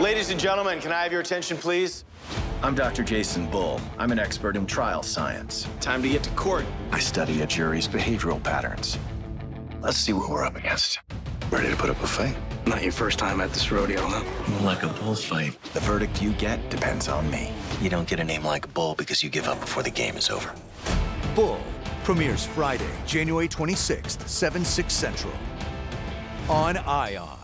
Ladies and gentlemen, can I have your attention, please? I'm Dr. Jason Bull. I'm an expert in trial science. Time to get to court. I study a jury's behavioral patterns. Let's see what we're up against. Ready to put up a fight? Not your first time at this rodeo, huh? More like a bullfight. The verdict you get depends on me. You don't get a name like Bull because you give up before the game is over. Bull premieres Friday, January 26th, 7/6 Central on ION.